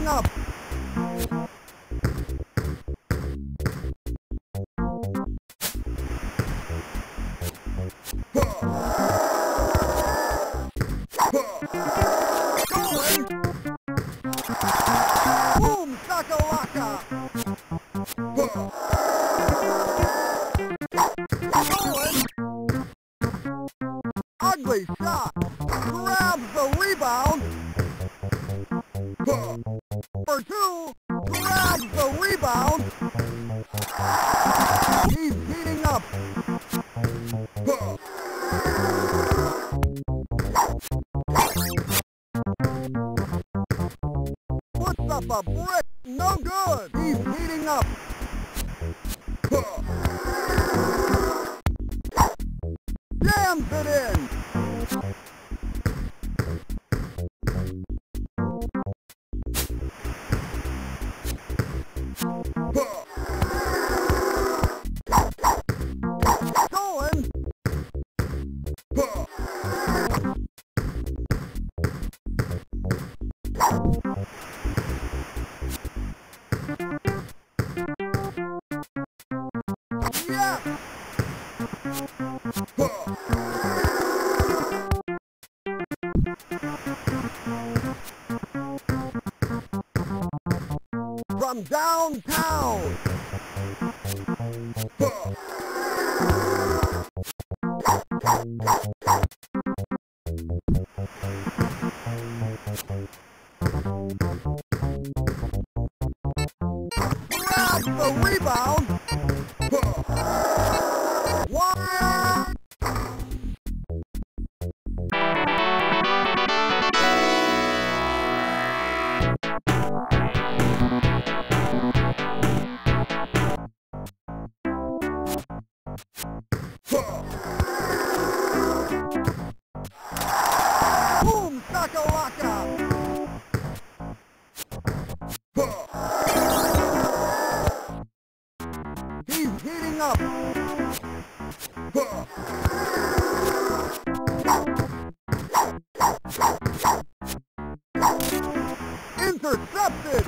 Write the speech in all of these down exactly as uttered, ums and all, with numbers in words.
up. Going. Boom, shakalaka. Going. Ugly shot. Grabs the rebound. For two. Grabs the rebound. He's heating up. Puts up a brick. No good. He's heating up. Jams it in. Going. Yeah. From downtown. Grabs the rebound. Wow. Boom, shakalaka. He's heating up. Intercepted.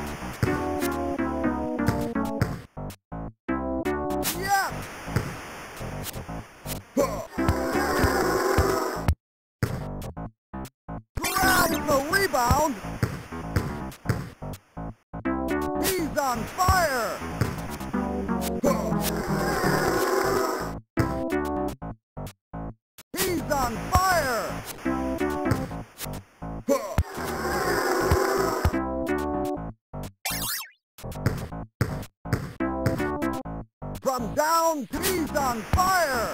Yes. Grabs the rebound. He's on fire. He's on fire. From down, he's on fire.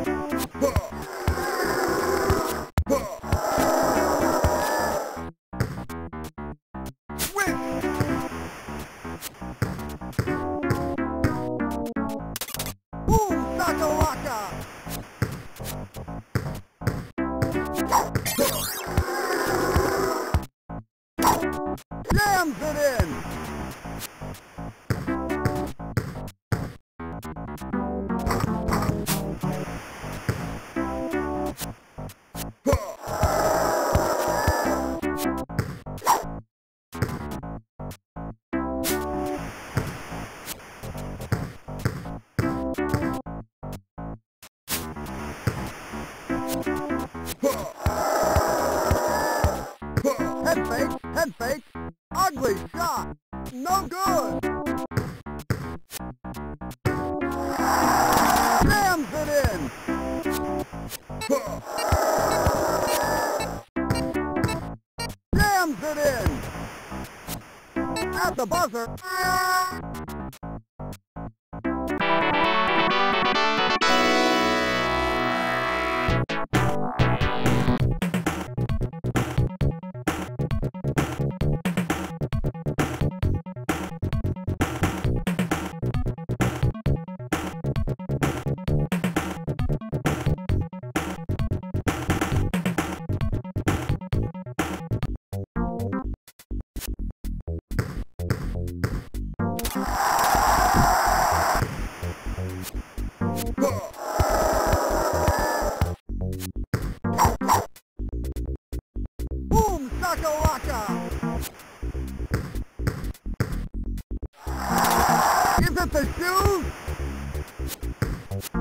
Switch. Boom, shakalaka. Jams it in. Head fake, head fake. Ugly shot. No good. Jams it in. Jams it in. At the buzzer.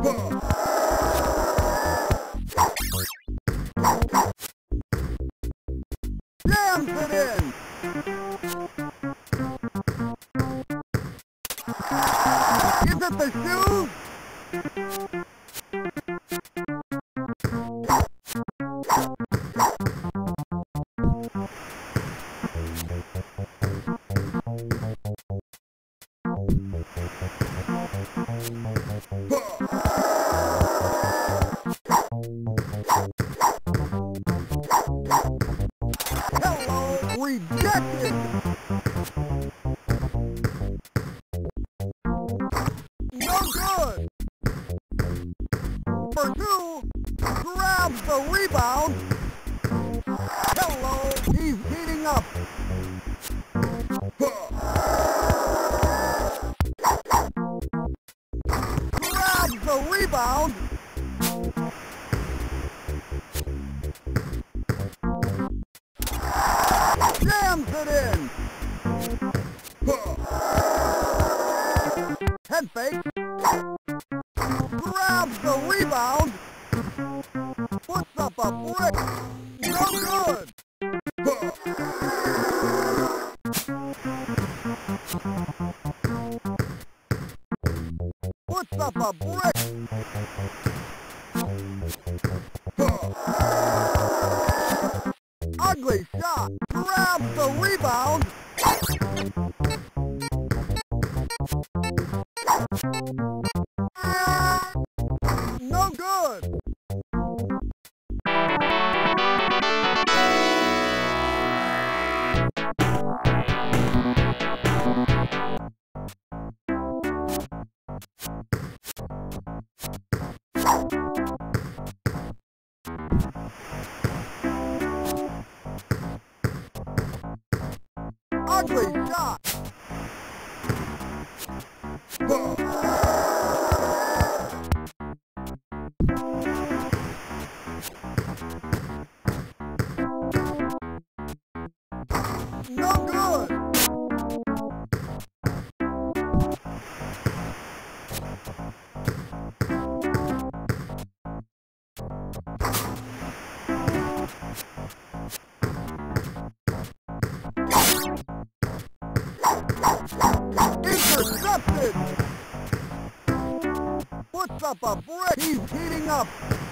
Jams it in. Is it the shoes? Hello, rejected. No good. For two, grabs the rebound. Hello, he's heating up. Grabs the rebound. Jams it in. Head fake. Grabs the rebound. Puts up a brick. No good. Puts up a brick. Ugly shot. Grabs the rebound. No good. Ugly shot. No good. Intercepted. Puts up a brick. He's heating up.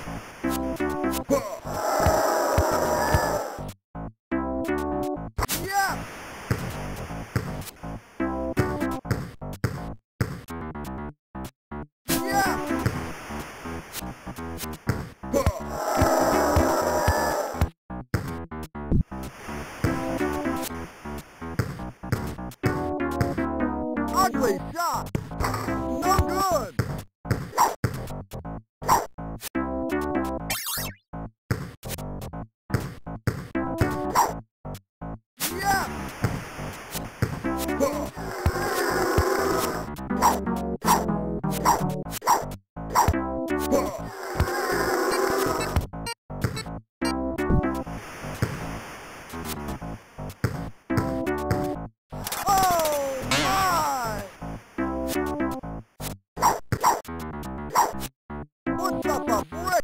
Yeah. Yeah. Ugly shot. No good. Yeah. Puts up a brick.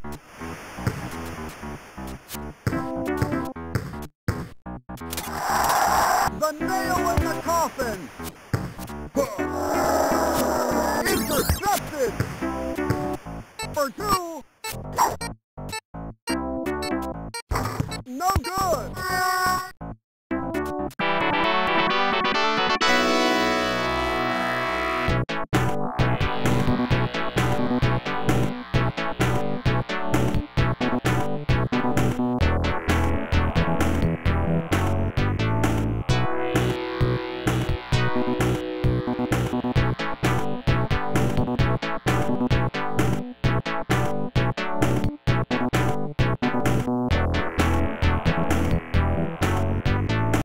The nail in the coffin. Intercepted. For two.